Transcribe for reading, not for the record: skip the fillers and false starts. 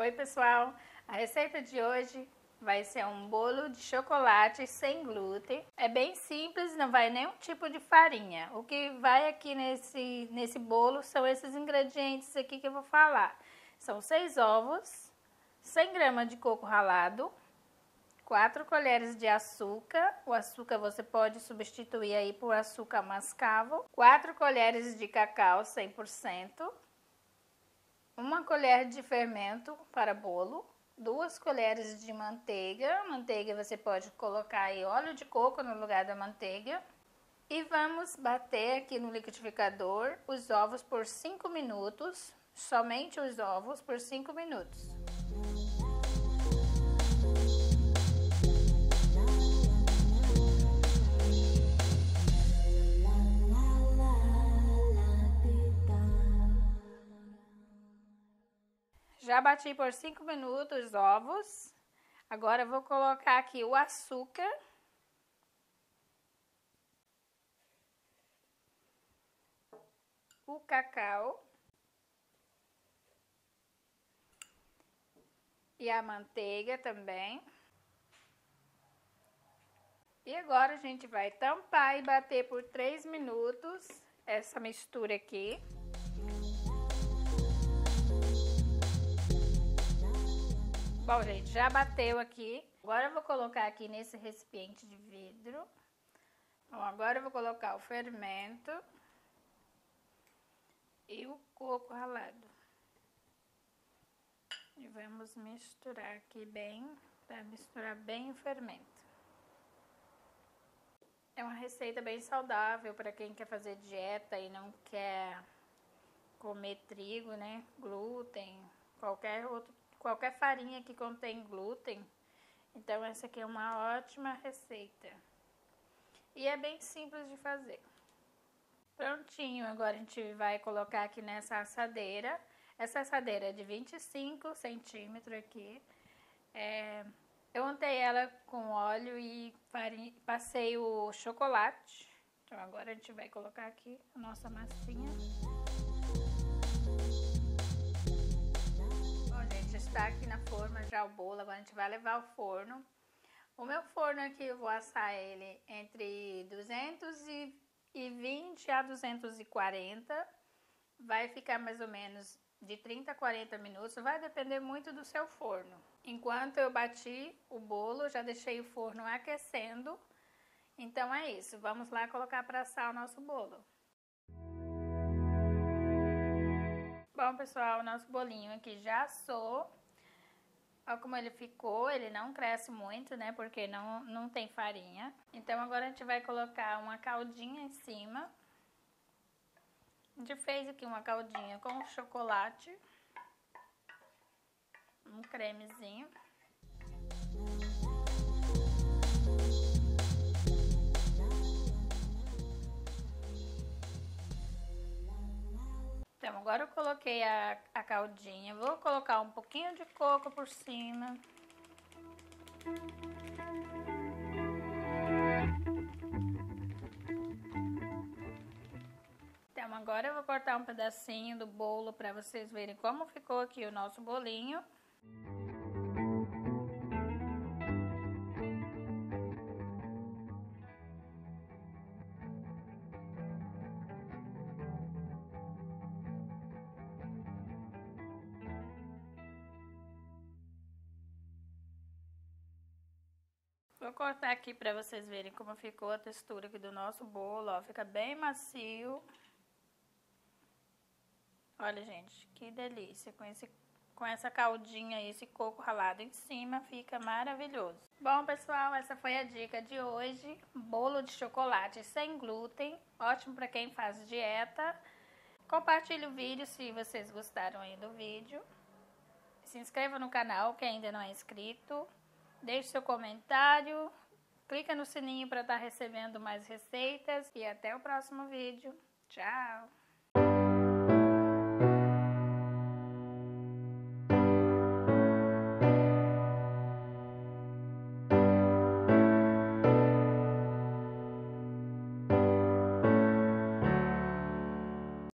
Oi pessoal, a receita de hoje vai ser um bolo de chocolate sem glúten. É bem simples, não vai nenhum tipo de farinha. O que vai aqui nesse bolo são esses ingredientes aqui que eu vou falar. São 6 ovos, 100 gramas de coco ralado, 4 colheres de açúcar. O açúcar você pode substituir aí por açúcar mascavo. 4 colheres de cacau 100%. 1 colher de fermento para bolo, 2 colheres de manteiga. Manteiga você pode colocar aí óleo de coco no lugar da manteiga. E vamos bater aqui no liquidificador os ovos por 5 minutos, somente os ovos por 5 minutos. Já bati por 5 minutos os ovos. Agora eu vou colocar aqui o açúcar. O cacau. E a manteiga também. E agora a gente vai tampar e bater por 3 minutos essa mistura aqui. Bom, gente, já bateu aqui. Agora eu vou colocar aqui nesse recipiente de vidro. Bom, agora eu vou colocar o fermento e o coco ralado. E vamos misturar aqui bem, para misturar bem o fermento. É uma receita bem saudável para quem quer fazer dieta e não quer comer trigo, né? Glúten, qualquer farinha que contém glúten. Então essa aqui é uma ótima receita. E é bem simples de fazer. Prontinho, agora a gente vai colocar aqui nessa assadeira. Essa assadeira é de 25 centímetros aqui. Eu untei ela com óleo e farinha, passei o chocolate. Então agora a gente vai colocar aqui a nossa massinha. Está aqui na forma já o bolo, agora a gente vai levar ao forno. O meu forno aqui eu vou assar ele entre 220 a 240. Vai ficar mais ou menos de 30 a 40 minutos, vai depender muito do seu forno. Enquanto eu bati o bolo, já deixei o forno aquecendo. Então é isso, vamos lá colocar para assar o nosso bolo. Bom, pessoal, o nosso bolinho aqui já assou. Olha como ele ficou, ele não cresce muito, né, porque não tem farinha. Então agora a gente vai colocar uma caldinha em cima. A gente fez aqui uma caldinha com chocolate. Um cremezinho. Então, agora eu coloquei a caldinha, vou colocar um pouquinho de coco por cima. Então, agora eu vou cortar um pedacinho do bolo para vocês verem como ficou aqui o nosso bolinho. Vou cortar aqui para vocês verem como ficou a textura aqui do nosso bolo, ó, fica bem macio. Olha, gente, que delícia, com essa caldinha e esse coco ralado em cima, fica maravilhoso. Bom, pessoal, essa foi a dica de hoje, bolo de chocolate sem glúten, ótimo para quem faz dieta. Compartilhe o vídeo se vocês gostaram aí do vídeo. Se inscreva no canal quem ainda não é inscrito. Deixe seu comentário, clica no sininho para estar recebendo mais receitas e até o próximo vídeo. Tchau!